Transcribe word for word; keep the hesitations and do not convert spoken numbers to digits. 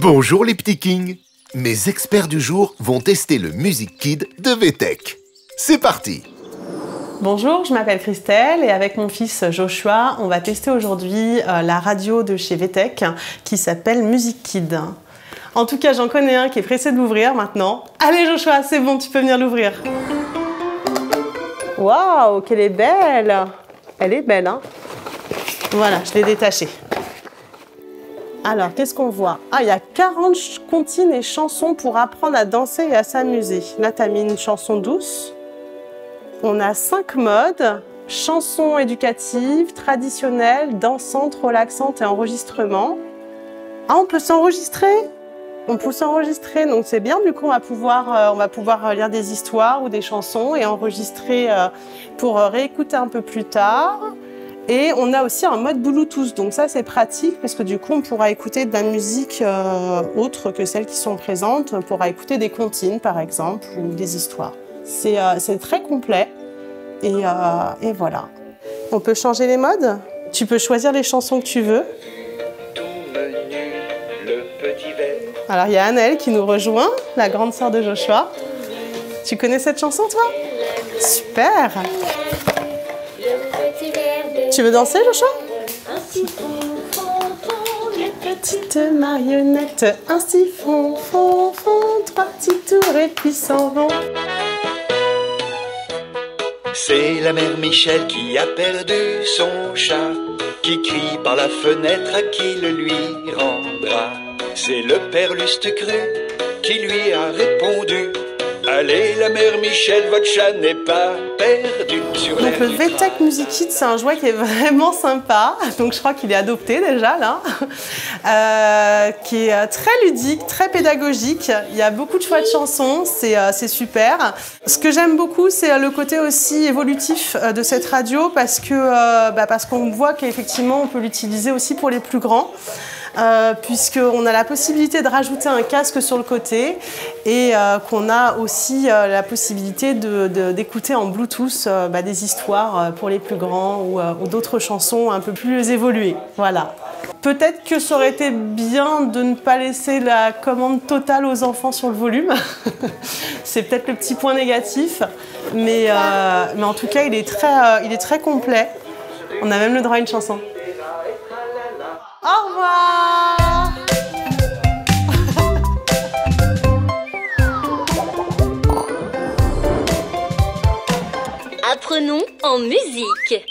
Bonjour les petits kings. Mes experts du jour vont tester le Music Kid de V TEC. C'est parti. Bonjour, je m'appelle Christelle et avec mon fils Joshua, on va tester aujourd'hui euh, la radio de chez V TEC qui s'appelle Music Kid. En tout cas, j'en connais un qui est pressé de l'ouvrir maintenant. Allez Joshua, c'est bon, tu peux venir l'ouvrir. Waouh, qu'elle est belle! Elle est belle, hein? Voilà, je l'ai détachée. Alors, qu'est-ce qu'on voit? Ah, il y a quarante comptines et chansons pour apprendre à danser et à s'amuser. Là, tu as mis une chanson douce. On a cinq modes. Chansons éducatives, traditionnelles, dansantes, relaxantes et enregistrement. Ah, on peut s'enregistrer? On peut s'enregistrer, donc c'est bien. Du coup, on va pouvoir, euh, on va pouvoir lire des histoires ou des chansons et enregistrer euh, pour réécouter un peu plus tard. Et on a aussi un mode Bluetooth, donc ça c'est pratique parce que du coup on pourra écouter de la musique euh, autre que celles qui sont présentes. On pourra écouter des comptines par exemple ou des histoires. C'est euh, très complet et, euh, et voilà. On peut changer les modes. Tu peux choisir les chansons que tu veux. Tout menu, le petit verre. Alors il y a Annelle qui nous rejoint, la grande sœur de Joshua. Tu connais cette chanson toi? Super! Tu veux danser, Joshua? Un siphon, fond, fond, les Petite marionnette, un siphon, fond, fond, trois petits tours et puis s'en vont. C'est la mère Michel qui a perdu son chat, qui crie par la fenêtre à qui le lui rendra. C'est le père Lustre-Cru qui lui a répondu: allez, la mère Michel, votre chat n'est pas perdu. Sur Donc le V TEC Music Kid, c'est un jouet qui est vraiment sympa. Donc je crois qu'il est adopté déjà là, euh, qui est très ludique, très pédagogique. Il y a beaucoup de choix de chansons, c'est euh, super. Ce que j'aime beaucoup, c'est le côté aussi évolutif de cette radio parce que euh, bah, parce qu'on voit qu'effectivement on peut l'utiliser aussi pour les plus grands. Euh, puisqu'on a la possibilité de rajouter un casque sur le côté et euh, qu'on a aussi euh, la possibilité d'écouter en Bluetooth euh, bah, des histoires pour les plus grands ou, euh, ou d'autres chansons un peu plus évoluées. Voilà. Peut-être que ça aurait été bien de ne pas laisser la commande totale aux enfants sur le volume. C'est peut-être le petit point négatif, mais, euh, mais en tout cas, il est très, euh, il est très complet. On a même le droit à une chanson. Au revoir! Apprenons en musique.